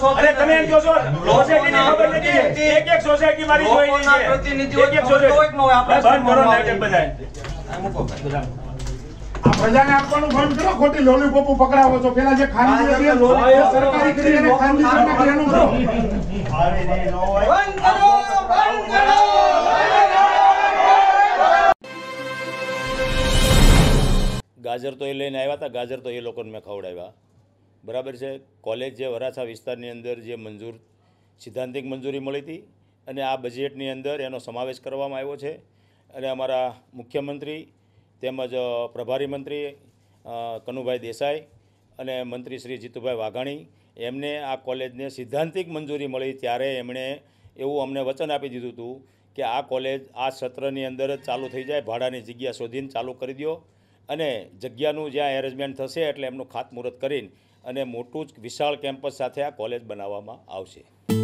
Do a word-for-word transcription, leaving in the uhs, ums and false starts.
અરે તમે એમ કહો છો સોસાયટીની ખબર નથી, એક એક સોસાયટી મારી જોઈ છે, એક એક સોસાયટી બંધ કરો નાટક બધાય આ પ્રજાને આપવાનું બંધ કરો, ખોટી લોલીપોપ પકડાવો છો. પેલા જે ખાનગી હતી સરકારી કરી અને ખાનગી સરકાર એનું કરો. ગાજર તો એ લઈને આવ્યા હતા, ગાજર તો એ લોકોને મેં ખવડાવ્યા, બરાબર છે. કોલેજ જે વરાછા વિસ્તારની અંદર જે મંજૂર સિદ્ધાંતિક મંજૂરી મળી હતી અને આ બજેટની અંદર એનો સમાવેશ કરવામાં આવ્યો છે. અને અમારા મુખ્યમંત્રી તેમજ પ્રભારી મંત્રી કનુભાઈ દેસાઈ અને મંત્રી શ્રી જીતુભાઈ વાઘાણી એમને આ કોલેજને સિદ્ધાંતિક મંજૂરી મળી ત્યારે એમણે એવું અમને વચન આપી દીધું હતું કે આ કોલેજ આ સત્રની અંદર જ ચાલુ થઈ જાય, ભાડાની જગ્યા શોધીને ચાલુ કરી દો અને જગ્યાનું જ્યાં એરેન્જમેન્ટ થશે એટલે એમનું ખાતમુહૂર્ત કરીને અને મોટું જ વિશાળ કેમ્પસ સાથે આ કોલેજ બનાવવામાં આવશે.